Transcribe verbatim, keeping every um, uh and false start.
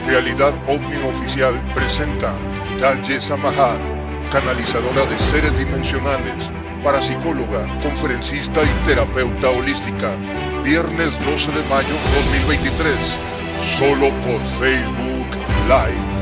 Realidad OVNI Oficial presenta Talyesa Mahal, canalizadora de seres dimensionales, parapsicóloga, conferencista y terapeuta holística. Viernes doce de mayo dos mil veintitrés, solo por Facebook Live.